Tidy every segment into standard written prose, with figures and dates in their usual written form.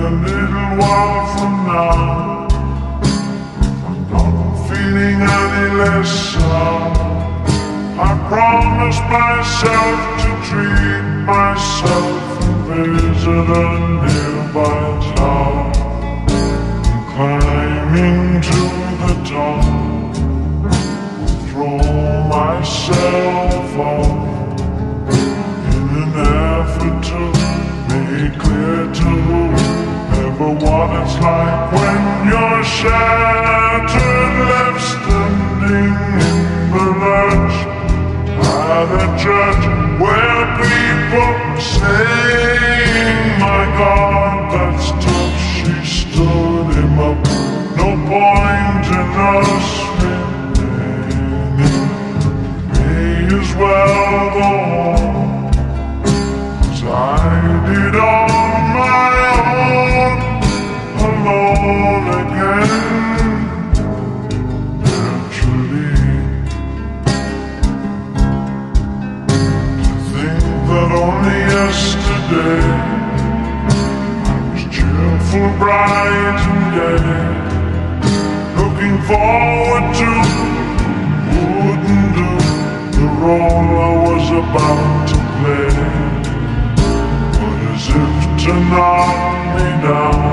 a little while from now, I'm not feeling any less sound. I promised myself to treat myself and visit a nearby town. Climbing to the top, throw myself off in an effort to make clear to whoever what it's like when you're shattered, left standing in the lurch by the church where people saying, "My God, that's tough." She stood him up. No point in us remaining. May as well go on, 'cause I did on my own, alone again. Naturally, to think that only yesterday I was cheerful, bright and gay, looking forward to wouldn't do the role I was about to play. But as if to knock me down,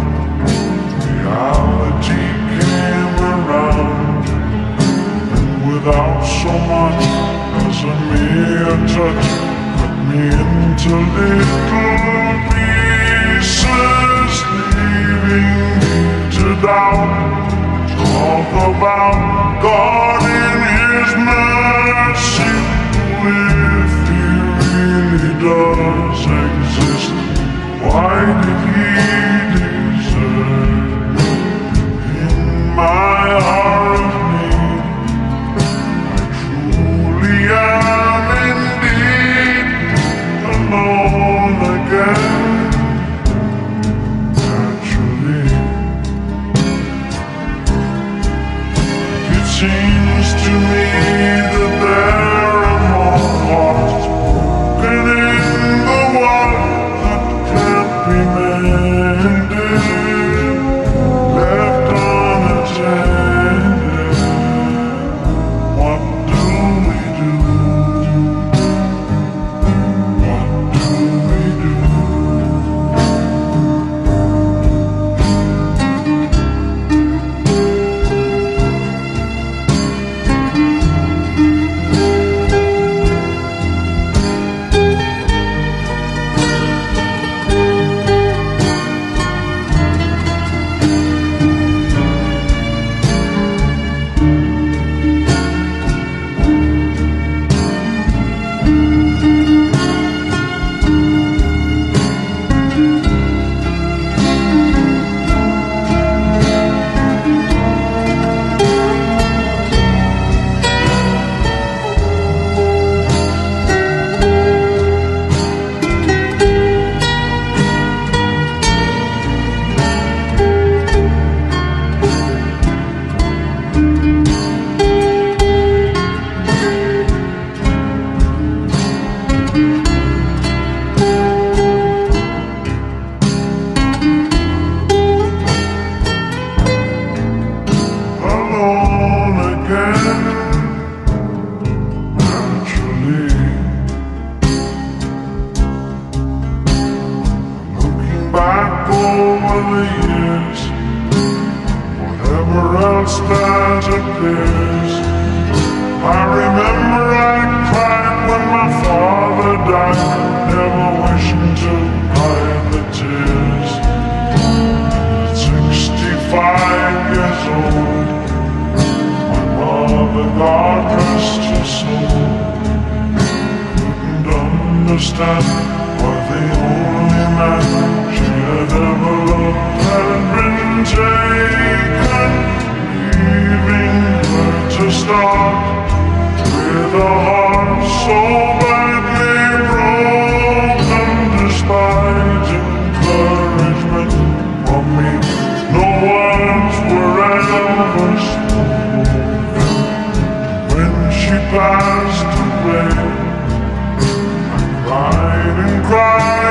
reality came around, and without so much as a mere touch, cut me into little pieces, leaving me to doubt. Talk about God in His mercy, if He really does exist, why did He deserve me? In my heart of need, I truly am indeed alone again. Seems to me that there are more hearts broken in the world that can't be mended, left unattended. What do we do? What do we do? Back over the years, whatever else that appears, I remember I cried when my father died, never wishing to hide the tears. At 65 years old, my mother, God rest her soul, couldn't understand why the only man she had ever loved had been taken, leaving her to start with a heart so badly broken. Despite encouragement from me, no words were ever spoken. When she passed away, I cried and cried